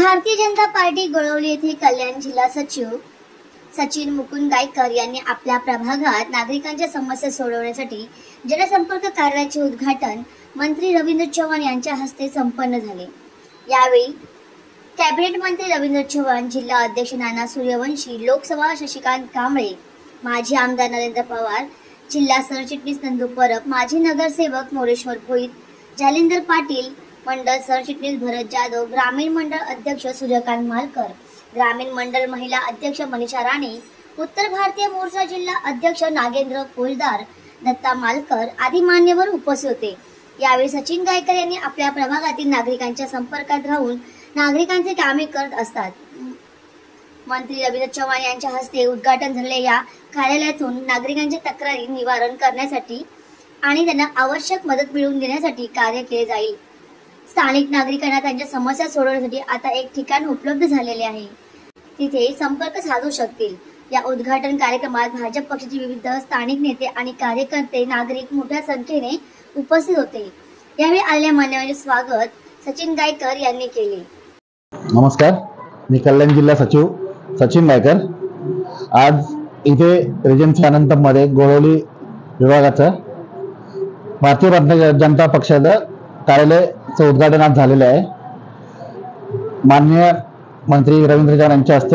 Bharatiya Janata party Golavali येथे कल्याण जिल्हा सचिव सचिन मुकुंद गायकर यांनी आपल्या प्रभागात नागरिकांच्या समस्या सोडवण्यासाठी जनसंपर्क कार्यालयाचे उद्घाटन मंत्री रवींद्र चव्हाण यांच्या हस्ते संपन्न झाले। यावेळी कॅबिनेट मंत्री रवींद्र चव्हाण, जिल्हा अध्यक्ष नाना सूर्यवंशी, लोकसभा शशिकांत कांबळे, माजी आमदार नरेंद्र पवार, जिल्हा सरचिटणीस नंदू परब, माजी नगरसेवक मोरेश्वर भोईर, जालिंदर पाटील, मंडल सरचिटणीस भरत जाधव, ग्रामीण मंडळ अध्यक्ष सूर्यकांत मालकर, ग्रामीण मंडल महिला अध्यक्ष मनीषा राणे, उत्तर भारतीय मोर्चा जिल्हा अध्यक्ष नागेंद्र कोलदार, दत्ता मालकर आदी मान्यवर उपस्थित होते। यावेळी सचिन गायकर यांनी आपल्या प्रभागातील नागरिकांच्या संपर्कात राहून नागरिकांचे कामे करत असतात। मंत्री रवींद्र चव्हाण यांच्या हस्ते उद्घाटन झालेल्या या कार्यालयातून नागरिकांच्या तक्रारी निवारण करण्यासाठी आणि त्यांना आवश्यक मदत मिळवून देण्यासाठी कार्य केले जाईल। स्थानिक नागरिकांना त्यांच्या समस्या सोडवण्यासाठी आता एक ठिकाण उपलब्ध झालेले आहे, तिथे संपर्क साधू शकतील। या उद्घाटन कार्यक्रमात भाजप पक्षाचे विविध स्थानिक नेते आणि कार्यकर्ते, नागरिक मोठ्या संख्येने उपस्थित होते। यावेळी आलेल्या मान्यवरांचे स्वागत सचिन गायकर यांनी केले। नमस्कार, मी कल्याण जिल्हा सचिव सचिन गायकर। आज इथे रेजन्सी अनंतमध्ये गोळवली विभागाचं भारतीय जनता पक्षाचं कार्यालयाचं उद्घाटन आज झालेलं आहे। माननीय मंत्री रवींद्र चव्हाण यांच्या हस्ते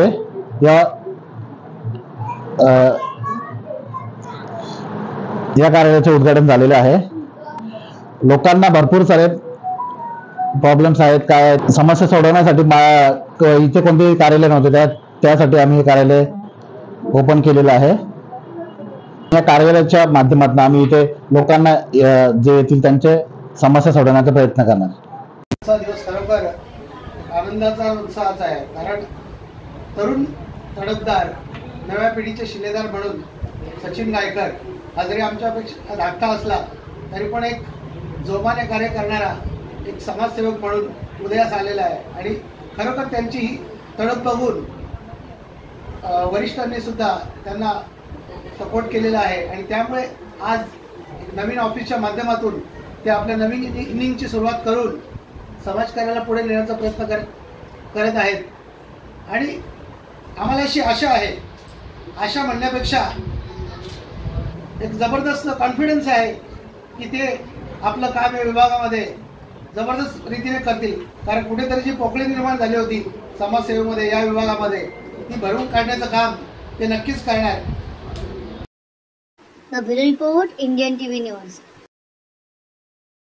या कार्यालयाचे उद्घाटन झालेले आहे। लोकांना भरपूर सारे प्रॉब्लेम्स आहेत, काय समस्या सोडवण्यासाठी इथे कोणतेही कार्यालय नव्हते, त्यासाठी आम्ही हे कार्यालय ओपन केलेलं आहे। या कार्यालयाच्या माध्यमातून आम्ही इथे लोकांना जे येतील त्यांचे समस्या सोडवण्याचा प्रयत्न करणार। आजचा दिवस खरोखर आनंदाचा उत्साहाचा आहे, कारण तरुण तडफदार नव्या पिढीचे शिलेदार म्हणून सचिन गायकर हा जरी आमच्यापेक्षा धाकटा असला तरी पण एक जोमाने कार्य करणारा एक समाजसेवक म्हणून उदयास आलेला आहे। आणि खरोखर त्यांची ही तडफ बघून वरिष्ठांनी सुद्धा त्यांना सपोर्ट केलेला आहे आणि त्यामुळे आज एक नवीन ऑफिसच्या माध्यमातून ते आपल्या नवीन इनिंगची सुरुवात करून समाजकार्याला पुढे नेण्याचा प्रयत्न करत आहेत। आणि आम्हाला अशी आशा आहे, आशा म्हणण्यापेक्षा एक जबरदस्त कॉन्फिडन्स आहे की ते आपलं काम या विभागामध्ये जबरदस्त रीतीने करतील, कारण कुठेतरी जी पोकळी निर्माण झाली होती समाजसेवेमध्ये या विभागामध्ये ती भरून काढण्याचं काम ते नक्कीच करणार। Bureau report, Indian TV news.